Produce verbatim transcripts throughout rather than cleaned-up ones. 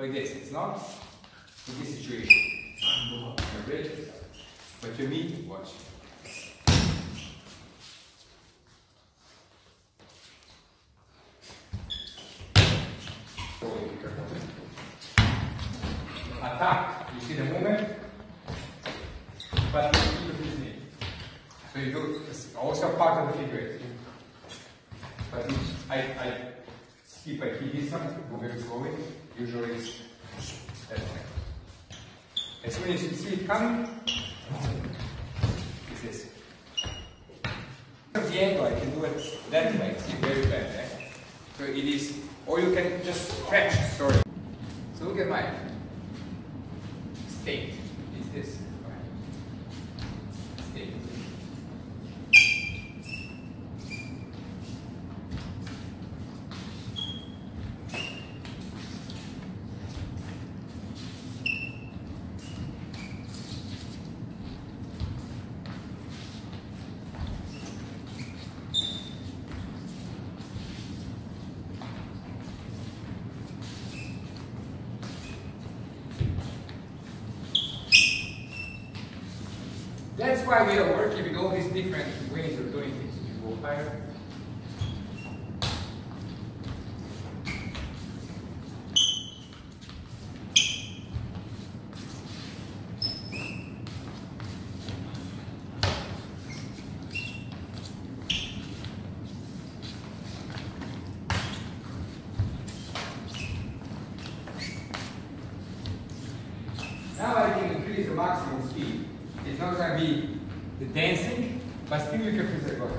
like this. It's not in this situation. You're ready, but you need to watch. Attack. You see the movement, but you keep this knee. So you do it's also part of the figure eight. But I, I skip, I keep this one, go very slowly. Usually it's that way. As soon as you see it coming, it's this. The angle, I can do it that way, it's very bad. Eh? So it is, or you can just stretch, sorry. So look at my state. It's this. State. That's why we are working with all these different ways of doing things. You go higher. Now I can increase the maximum speed. It's not going to be the dancing, but still you can preserve it.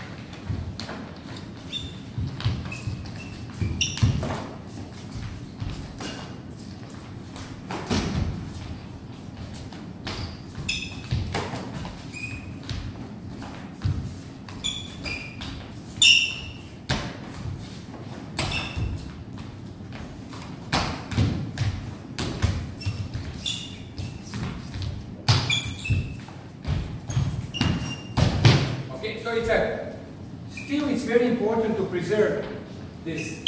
So it's a, still it's very important to preserve this,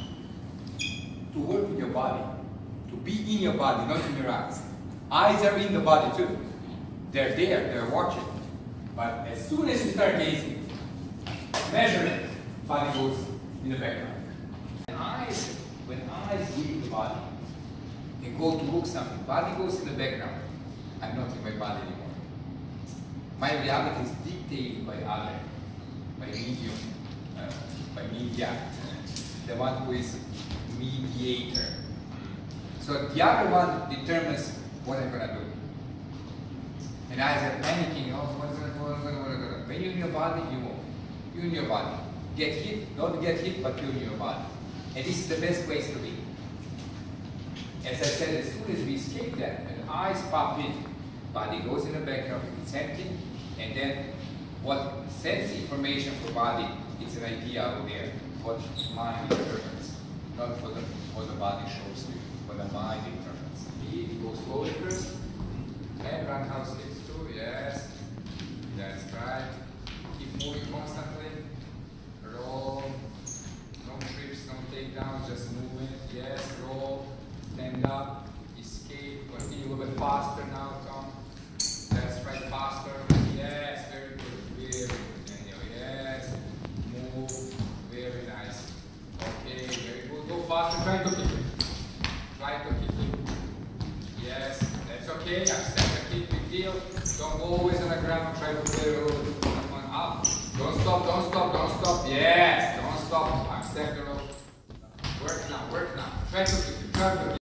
to work with your body, to be in your body, not in your eyes. Eyes are in the body too. They're there, they're watching. But as soon as you start gazing, measuring, body goes in the background. When eyes, when eyes leave the body and go to look something, body goes in the background. I'm not in my body anymore. My reality is dictated by other, by medium, uh, by media, the one who is mediator. So the other one determines what I'm going to do. And eyes are panicking, oh, what's going to go, what's going to go. When you're in your body, you move. You're in your body. Get hit, don't get hit, but you're in your body. And this is the best place to be. As I said, as soon as we escape that, and eyes pop in, body goes in the background, it's empty, and then what sends information for body, it's an idea out there, what mind determines, not what the, what the body shows you, what the mind determines. It goes slowly first, and run house hips too, yes, that's right. Keep moving constantly, roll, no trips, no takedowns, just movement, yes, roll, stand up, escape, continue a little bit faster now, Tom. That's right, faster. Yes, very good. Very good. Daniel. Yes. Move. Very nice. Okay, very good. Go faster. Try to kick it. Try to kick it. Yes, that's okay. Accept the kick. Big deal. Don't go always on the ground. Try to play a little. Come on up. Don't stop. Don't stop. Don't stop. Yes. Don't stop. Accept the rope. Work now. Work now. Try to kick it. Try to kick it.